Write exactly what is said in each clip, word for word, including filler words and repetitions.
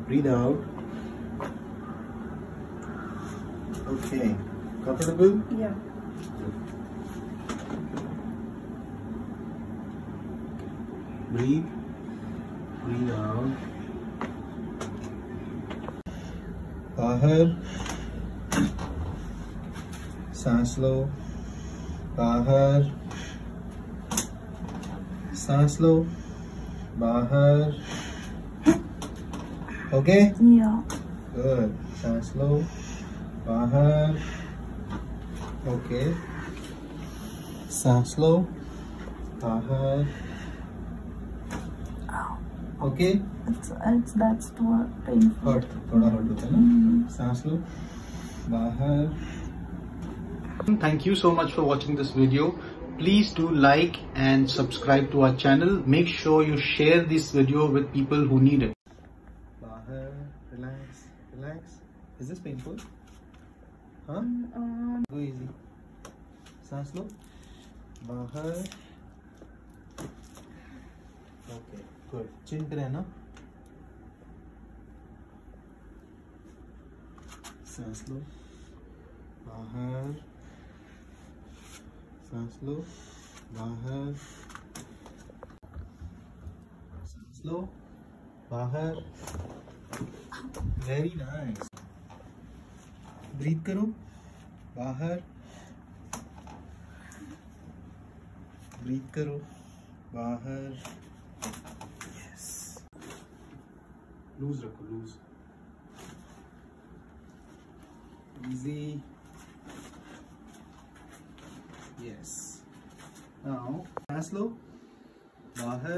Breathe out. Okay. Comfortable? Yeah. Breathe. Breathe out. बाहर. सांस लो. बाहर. सांस लो. बाहर. Okay? Yeah. Good. सांस लो. बाहर. Okay. सांस लो. बाहर. Okay? It's, it's that's too painful. Hurt. थोड़ा hurt होता है ना? सांस लो. बाहर. Thank you so much for watching this video. Please do like and subscribe to our channel. Make sure you share this video with people who need it. Bahar, relax, relax. Is this painful? Huh? Um, Go easy. Saans lo. Bahar. Okay, good. Chin pe rehna. Saans lo. Bahar. सांस लो. बाहर. सांस लो. बाहर. Very nice. Breathe करो. बाहर. Breathe करो. बाहर. Yes. Loose रखो. Loose. Easy. Yes. Now, सांस लो. बाहर.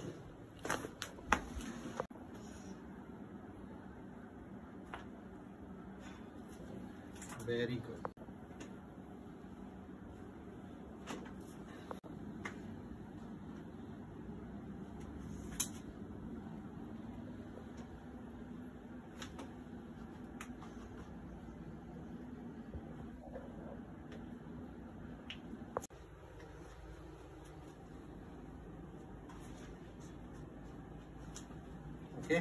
Very good. Okay.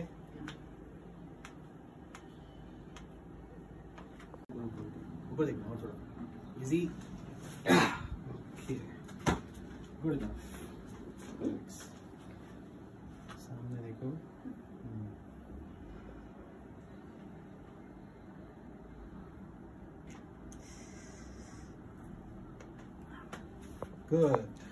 ऊपर देखना और थोड़ा. Easy. Okay. Good enough. Relax. सामने देखो. Good.